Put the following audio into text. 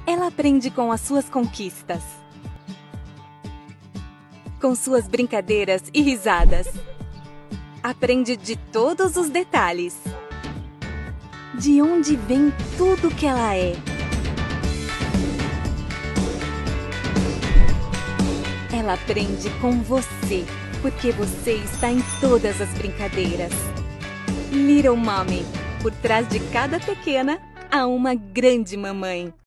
Ela aprende com as suas conquistas, com suas brincadeiras e risadas. Aprende de todos os detalhes, de onde vem tudo que ela é. Ela aprende com você, porque você está em todas as brincadeiras. Little Mommy, por trás de cada pequena, há uma grande mamãe.